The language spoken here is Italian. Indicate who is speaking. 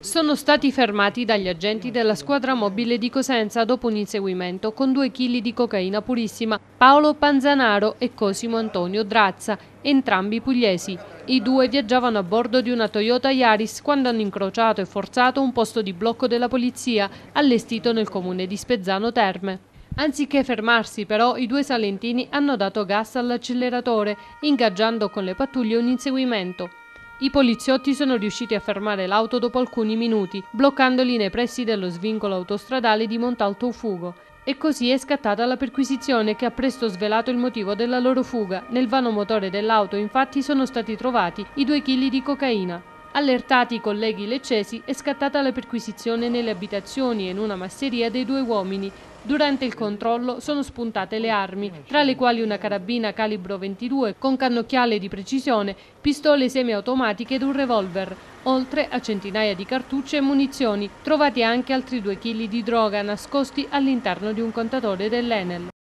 Speaker 1: Sono stati fermati dagli agenti della squadra mobile di Cosenza dopo un inseguimento con 2 kg di cocaina purissima Paolo Panzanaro e Cosimo Antonio Drazza, entrambi pugliesi. I due viaggiavano a bordo di una Toyota Yaris quando hanno incrociato e forzato un posto di blocco della polizia allestito nel comune di Spezzano Terme. Anziché fermarsi però, i due salentini hanno dato gas all'acceleratore, ingaggiando con le pattuglie un inseguimento. I poliziotti sono riusciti a fermare l'auto dopo alcuni minuti, bloccandoli nei pressi dello svincolo autostradale di Montalto Fugo. E così è scattata la perquisizione che ha presto svelato il motivo della loro fuga. Nel vano motore dell'auto, infatti, sono stati trovati i 2 kg di cocaina. Allertati i colleghi leccesi, è scattata la perquisizione nelle abitazioni e in una masseria dei 2 uomini. Durante il controllo sono spuntate le armi, tra le quali una carabina calibro 22 con cannocchiale di precisione, pistole semiautomatiche ed un revolver, oltre a centinaia di cartucce e munizioni. Trovati anche altri 2 kg di droga nascosti all'interno di un contatore dell'Enel.